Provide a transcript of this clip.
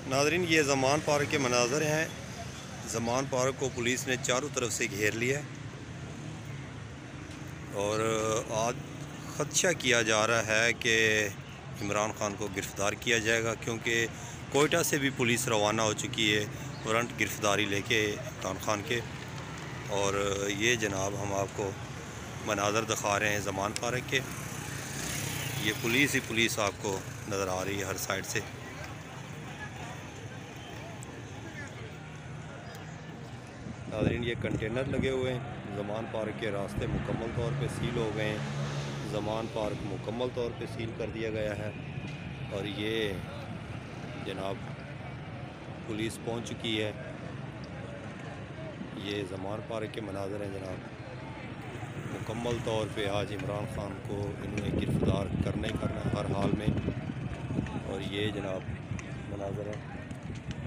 नाज़रीन, ये ज़मान पार्क के मनाज़र हैं। ज़मान पार्क को पुलिस ने चारों तरफ से घेर लिया और आज ख़दशा किया जा रहा है कि इमरान ख़ान को गिरफ़्तार किया जाएगा, क्योंकि कोयटा से भी पुलिस रवाना हो चुकी है वारंट गिरफ़्तारी लेके इमरान ख़ान के। और ये जनाब हम आपको मनाज़र दिखा रहे हैं ज़मान पार्क के। ये पुलिस ही पुलिस आपको नज़र आ रही है हर साइड से। नाज़रीन, ये कंटेनर लगे हुए हैं। ज़मान पार्क के रास्ते मुकम्मल तौर पे सील हो गए हैं। ज़मान पार्क मुकम्मल तौर पे सील कर दिया गया है और ये जनाब पुलिस पहुंच चुकी है। ये ज़मान पार्क के मनाज़र हैं जनाब। मुकम्मल तौर पे आज इमरान ख़ान को इन्होंने गिरफ़्तार करना ही करना हर हाल में। और ये जनाब मनाज़र है।